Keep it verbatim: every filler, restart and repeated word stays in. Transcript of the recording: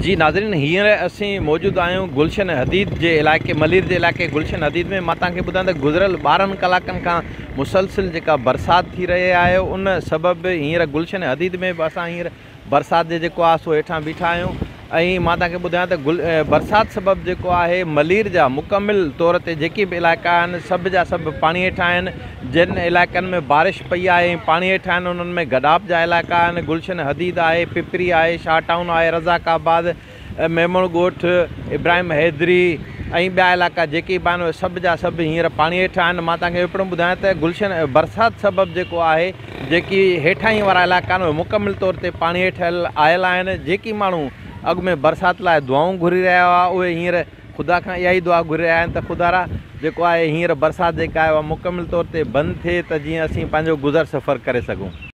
जी नाज़रीन, हींअर असीं मौजूद आहियूं गुलशन हदीद जे इलाइक़े मलीर जे इलाइक़े गुलशन हदीद में। मां तव्हांखे ॿुधायां त गुज़िरियल ॿारहनि कलाकनि खां मुसलसिल जेका बरसाति थी रही आहे उन सबबु हींअर गुलशन हदीद में बि असां हींअर बरसाति जे जेको आहे सो हेठां बीठा आहियूं। ऐं मां तव्हांखे ॿुधायां त गुल बरसाति सबबु जेको आहे मलीर जा मुकमिल तौर ते जेके बि इलाइक़ा आहिनि सभु जा सभु पाणी हेठां आहिनि। जिन इलाइक़नि में बारिश पई आहे पाणी हेठां आहिनि उन्हनि में गडाब जा इलाइक़ा आहिनि। गुलशन हदीद आहे, पिपरी आहे, शाह टाउन आहे, रज़ाकाबाद, मेमण ॻोठ, इब्राहिम हैदरी ऐं ॿिया इलाइक़ा जेके बि आहिनि सभु जा सभु हींअर पाणी हेठां आहिनि। मां तव्हांखे पिणु ॿुधायां त गुलशन बरसाति सबबु जेको आहे जेकी हेठां ई वारा इलाइक़ा आहिनि उहे मुकमिल तौर ते पाणी हेठि आयल आहिनि। जेकी माण्हू अॻु में बरसाति लाइ दुआऊं घुरी रहिया हुआ उहे हींअर ख़ुदा खां इहा ई दुआ घुरी रहिया आहिनि त ख़ुदारा जेको आहे हींअर बरसाति जेका आहे उहा मुकमिल तौर ते बंदि थिए त जीअं असीं पंहिंजो गुज़र सफ़र करे सघूं।